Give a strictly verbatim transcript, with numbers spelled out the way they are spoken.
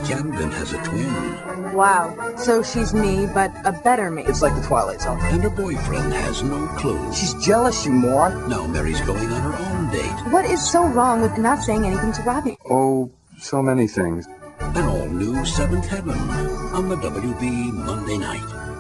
Camden has a twin. Wow. So she's me, but a better me. It's like the Twilight Zone. And her boyfriend has no clue. She's jealous, you moron. Now Mary's going on her own date. What is so wrong with not saying anything to Robbie? Oh, so many things. An all-new Seventh Heaven on the W B Monday night.